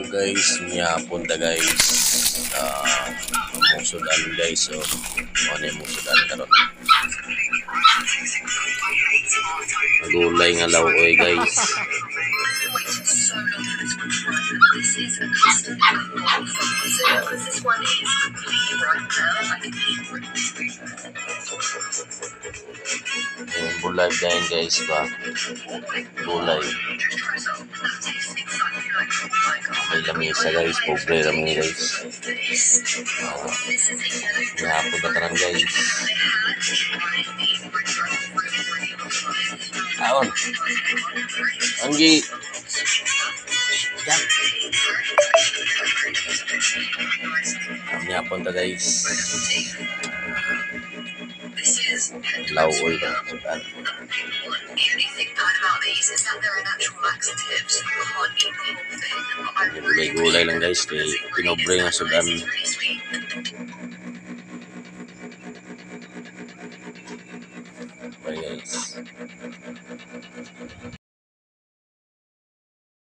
guys, miyapon ta guys. Musudan guys, so ano yung musudan karon? Gulay nga lawoy guys. Bulad din guys ba? Gulay. May lamisa guys, pobre rami guys. Miyapon ta karon guys. Aon. Anggi. Yan. Miyapon ta guys. Lawoy ba? Gulay-gulay lang guys, kay pinobre nga sudan. Bye guys.